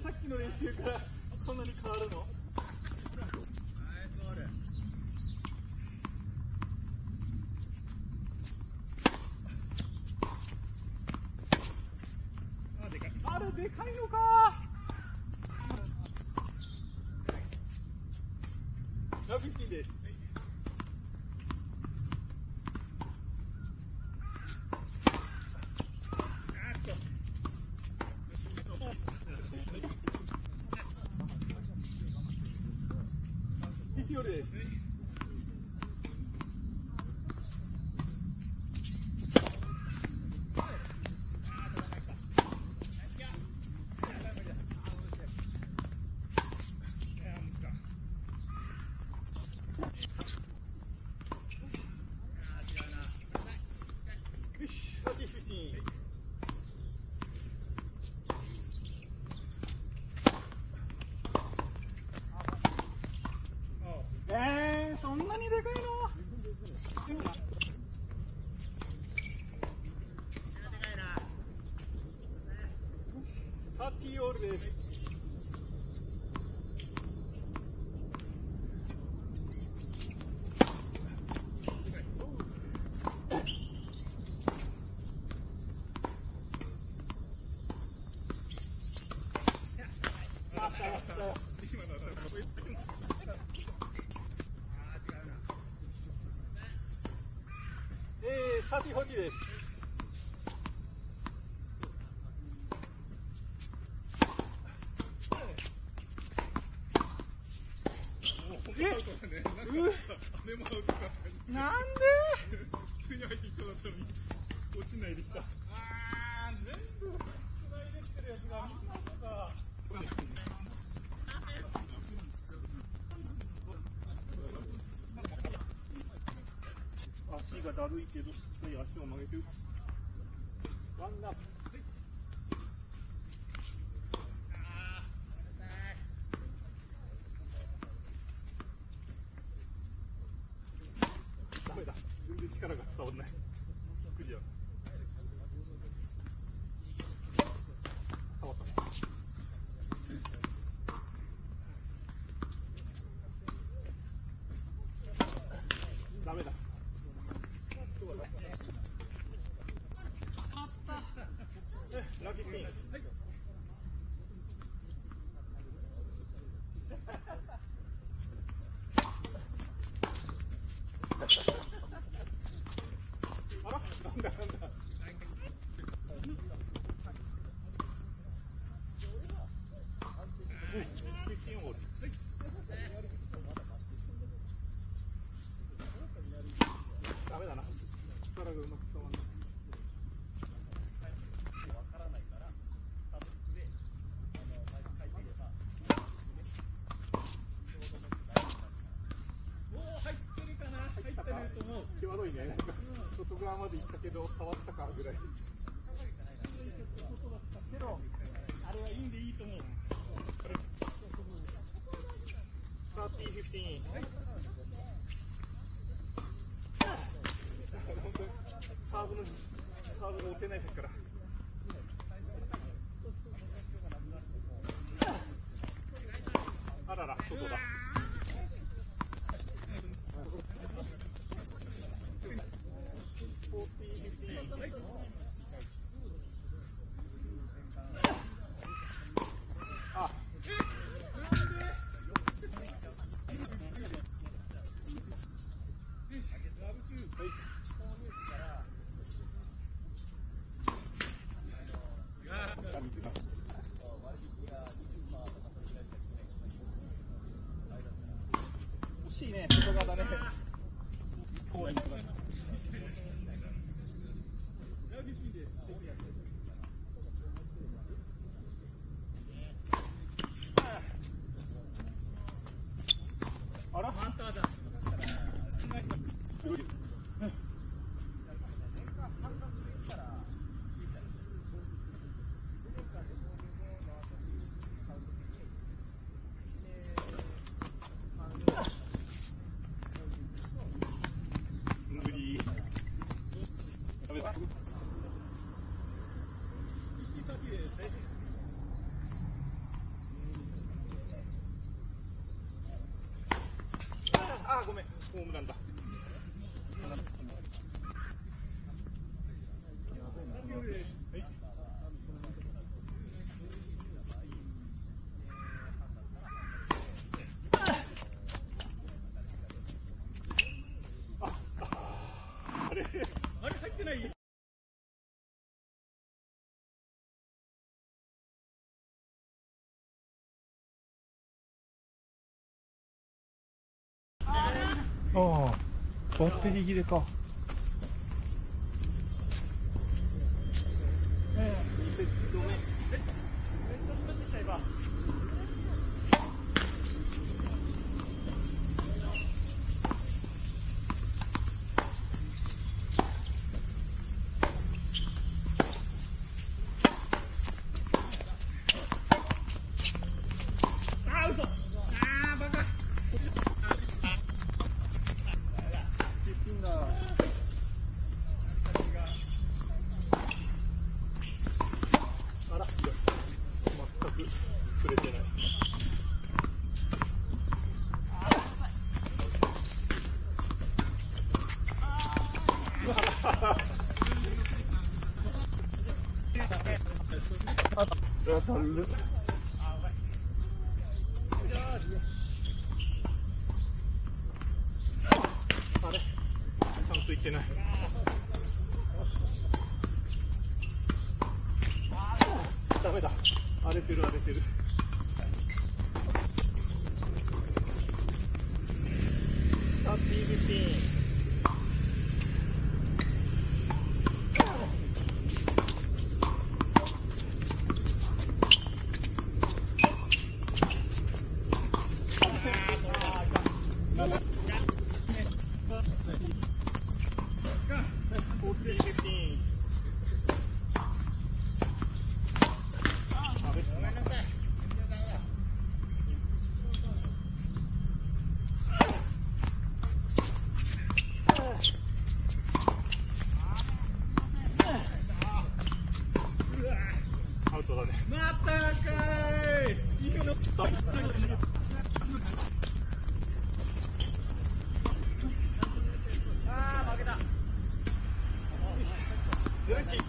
さっきの練習からこんなに変わるの？あれでかいのか。ラビッピンです。必要です。そんなにでかいの？サーティーオールです。サーティー40です。なんで？普通に入ってきそうだったのに落ちないできた。全部つないできてるやつがみんなさ。足がだるいけどしっかり足を曲げて打つ。ワンナップ。ダメだ。全然力が伝わらない。クリア。触った。ダメだ。ラッキーピン。あら、なんだ。ダメだな。力がうまく伝わらない。際どいね。外側まで行ったけど触ったかぐらい。けどあれはいいんでいいと思う。30、15。本当にサーブが打てないですから。あらら、外だ。惜しいね、外側だね。遠い。あら？マンターだ。 あーごめん、ホームランだ。あれ入ってない。ああ、バッテリー切れか。あれ、ちゃんといってない。ダメだ、荒れてる荒れてる。30-15。アウトだね。またかーい。いいの。ああ負けた。11。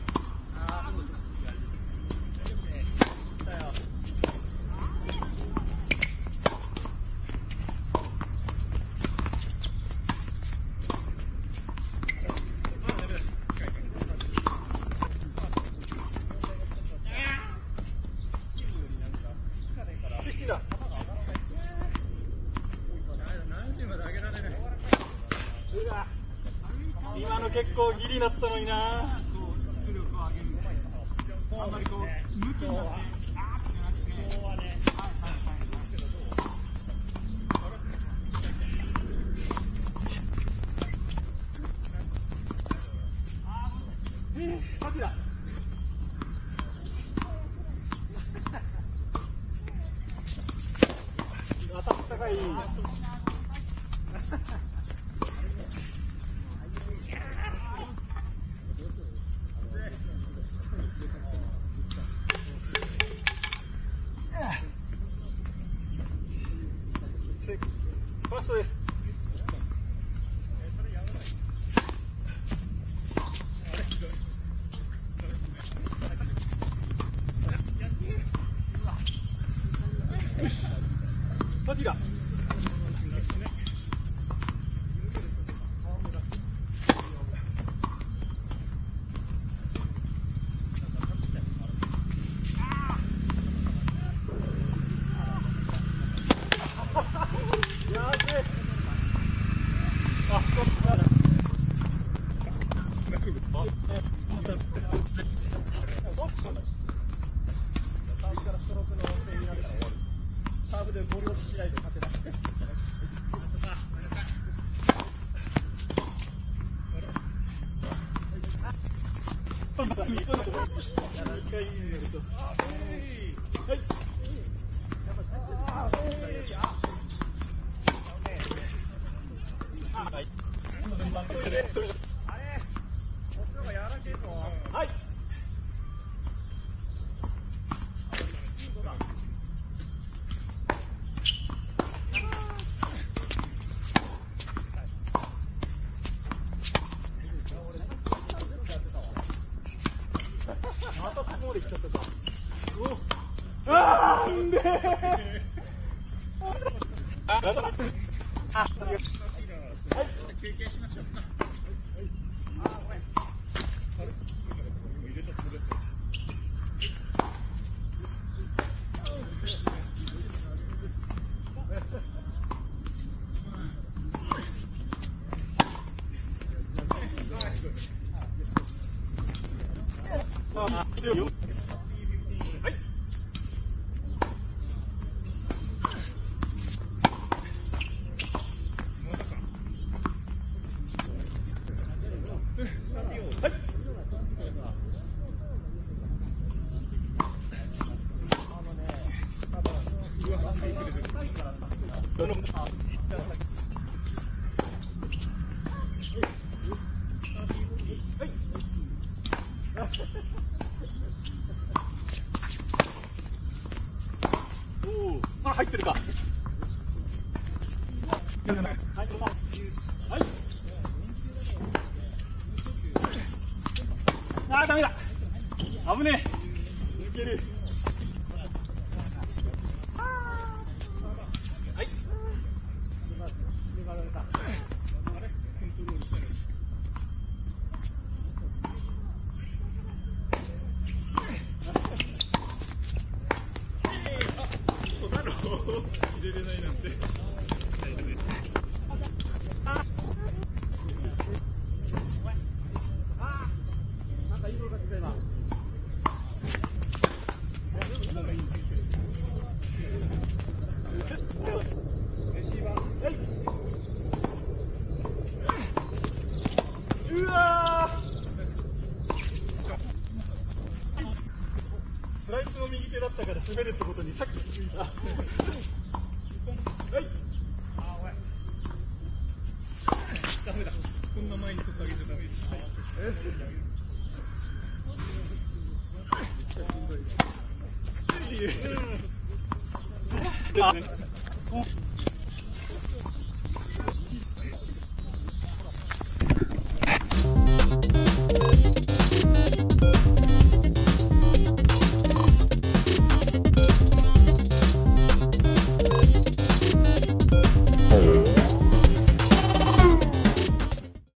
今の結構ギリだったのにな。あんまりこう向きになって。マジだ。当たったかい。ファーストです。マジだ。サーブでボールをしないと勝てない。はい。 なんで経験しましょう。入ってるか。はい。ああ、ダメだ。危ねえ。抜ける。はい。入れれないなんて。なんかいいボールが来た今。うわー。スライスの右手だったから滑るってことにさっき気づいた。はい。ダメだ。こんな前に取ってあげちゃダメです。はい。